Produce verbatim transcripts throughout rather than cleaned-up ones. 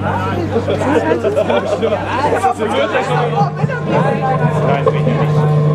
Nein, sicher nicht.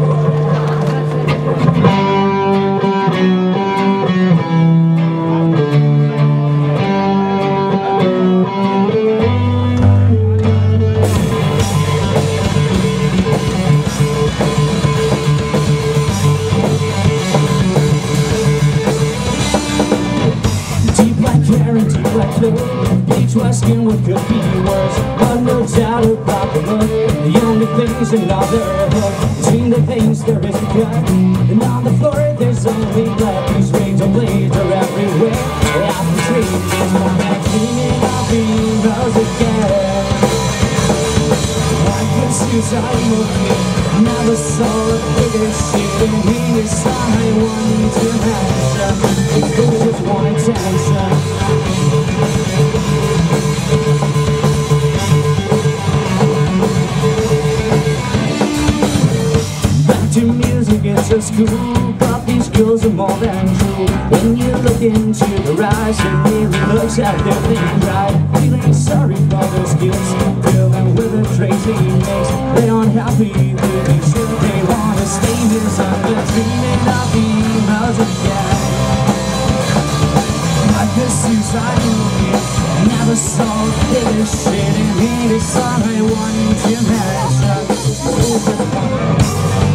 Each asking what could be worse, but no doubt about the look. The only thing's another hook. Between the veins there is a cut, and on the floor there's only blood. These razor blades are everywhere. Out the trees, I'm back cleaning up the rose again. I guess you're I'm okay. Never saw a bigger shit than me. Yes, I want to have some. People just want attention. It's a school, but these girls are more than true. When you look into their eyes, it really looks like they're thinking right. Feeling sorry for those kids, feeling with a crazy mix. They aren't happy with each other, they want to stay inside. Dreaming of the emails again. I could suicide movie, never saw this shit in me. This song I want to have.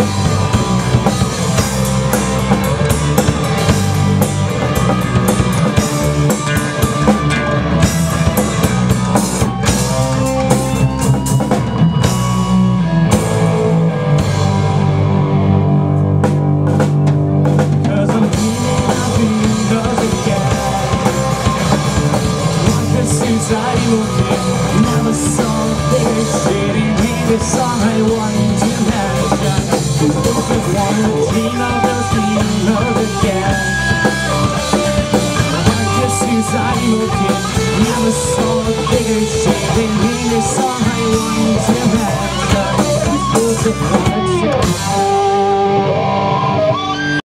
Never saw this shit in me. This song I want to mention. People just want to dream of those dreamers again. I just suicide looking. Never saw bigger shit in me. This song I want to mention. People just want